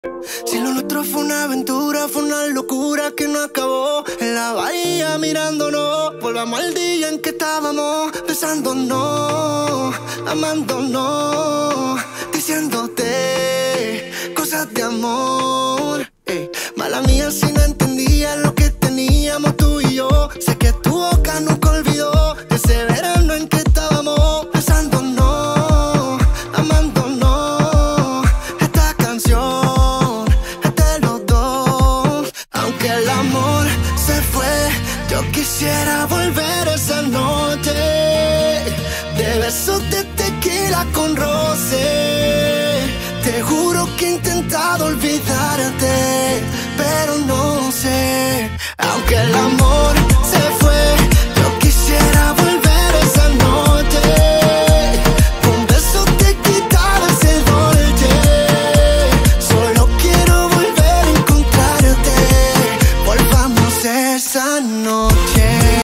Si lo nuestro fue una aventura, fue una locura que no acabó. En la bahía mirándonos, volvamos al día en que estábamos besándonos, amándonos, diciéndote cosas de amor. Mala mía si no entendía lo que teníamos tú y yo. Sé que tu boca nunca olvidó ese verano en que estábamos besándonos, amándonos. Esta canción es de los dos. Aunque el amor se fue, yo quisiera volver esa noche de besos de tequila con roce. Te juro que he intentado olvidarte, pero no sé. Aunque el amor se fue, yo quisiera volver esa noche. Con besos te quitaba ese dolce. Solo quiero volver a encontrarte. Volvamos esa noche.